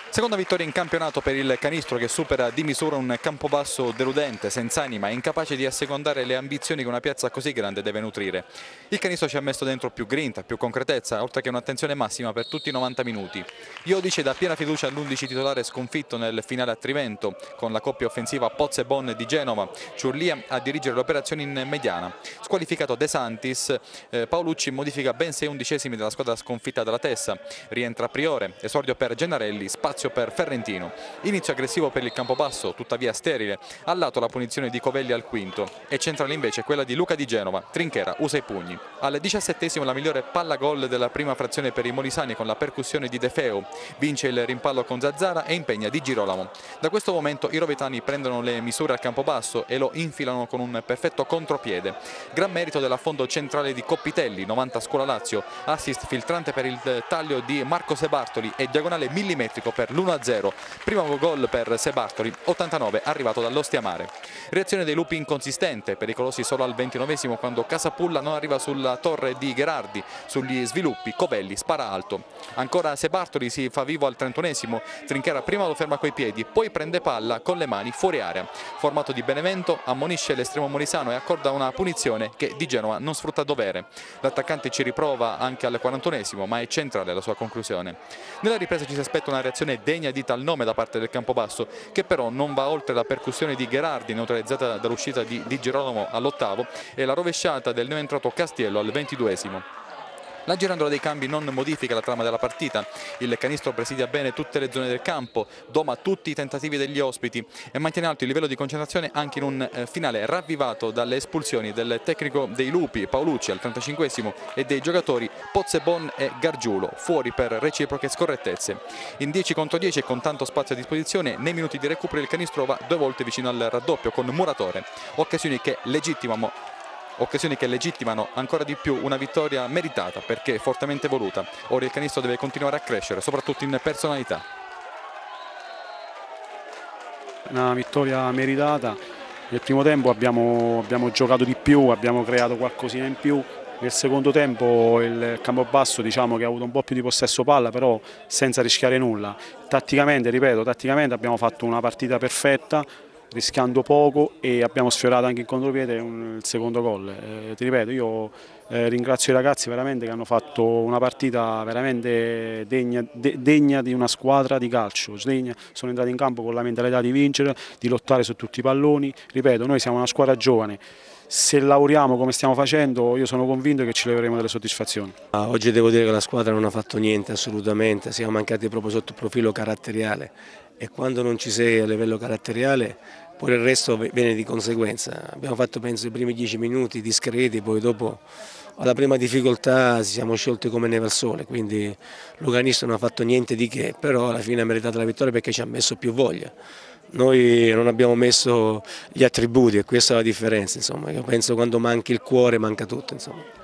Seconda vittoria in campionato per il Canistro, che supera di misura un Campobasso deludente, senza anima e incapace di assecondare le ambizioni che una piazza così grande deve nutrire. Il Canistro ci ha messo dentro più grinta, più concretezza, oltre che un'attenzione massima per tutti i 90 minuti. Iodice dà piena fiducia all'11 titolare sconfitto nel finale a Trivento, con la coppia offensiva Pozzebon di Genova, Ciurlia a dirigere le operazioni in mediana. Squalificato De Santis, Paolucci modifica ben 6 undicesimi della squadra sconfitta dalla Tessa. Rientra Priore, esordio per Gennarelli, spazio per Ferrentino. Inizio aggressivo per il Campobasso, tuttavia sterile, al lato la punizione di Covelli al quinto e centrale invece quella di Luca Di Genova. Trinchera usa i pugni. Al 17esimo la migliore palla gol della prima frazione per i molisani con la percussione di De Feo. Vince il rimpallo con Zazzara e impegna Di Girolamo. Da questo momento i rovetani prendono le misure al Campobasso e lo infilano con un perfetto contropiede. Gran merito dell'affondo centrale di Coppitelli, 90 Scuola Lazio, assist filtrante per il taglio di Marco Sebartoli e diagonale millimetrico per l'1-0. Primo gol per Sebartoli, 89, arrivato dall'Ostiamare. Reazione dei Lupi inconsistente, pericolosi solo al 29esimo quando Casapulla non arriva sulla torre di Gherardi. Sugli sviluppi Covelli spara alto. Ancora Sebartoli si fa vivo al 31esimo, Trinchera prima lo ferma coi piedi, poi prende palla con le mani fuori area. Formato di Benevento ammonisce l'estremo molisano e accorda una punizione che Di Genova non sfrutta a dovere. L'attaccante ci riprova anche al 41esimo, ma è centrale la sua conclusione. Nella ripresa ci si aspetta una reazione degna di tal nome da parte del Campobasso, che però non va oltre la percussione di Gherardi neutralizzata dall'uscita di Girolamo all'8° e la rovesciata del neoentrato Castiello al 22esimo. La girandola dei cambi non modifica la trama della partita, il Canistro presidia bene tutte le zone del campo, doma tutti i tentativi degli ospiti e mantiene alto il livello di concentrazione anche in un finale ravvivato dalle espulsioni del tecnico dei Lupi Paolucci al 35esimo e dei giocatori Pozzebon e Gargiulo, fuori per reciproche scorrettezze. In 10 contro 10 e con tanto spazio a disposizione, nei minuti di recupero il Canistro va 2 volte vicino al raddoppio con Muratore, occasioni che legittimano ancora di più una vittoria meritata perché fortemente voluta. Ora il Canistro deve continuare a crescere, soprattutto in personalità. Una vittoria meritata. Nel primo tempo abbiamo giocato di più, abbiamo creato qualcosina in più. Nel secondo tempo il Campobasso diciamo che ha avuto un po' più di possesso palla, però senza rischiare nulla. Tatticamente, ripeto, abbiamo fatto una partita perfetta, rischiando poco, e abbiamo sfiorato anche in contropiede il secondo gol. Ti ripeto, io ringrazio i ragazzi veramente che hanno fatto una partita veramente degna di una squadra di calcio. Sono entrati in campo con la mentalità di vincere, di lottare su tutti i palloni. Ripeto, noi siamo una squadra giovane. Se lavoriamo come stiamo facendo, io sono convinto che ci leveremo delle soddisfazioni. Oggi devo dire che la squadra non ha fatto niente assolutamente, siamo mancati proprio sotto il profilo caratteriale, e quando non ci sei a livello caratteriale poi il resto viene di conseguenza. Abbiamo fatto penso i primi 10 minuti discreti, poi dopo alla prima difficoltà ci siamo sciolti come neve al sole, quindi Lucanista non ha fatto niente di che, però alla fine ha meritato la vittoria perché ci ha messo più voglia. Noi non abbiamo messo gli attributi e questa è la differenza, insomma. Io penso che quando manchi il cuore manca tutto, insomma.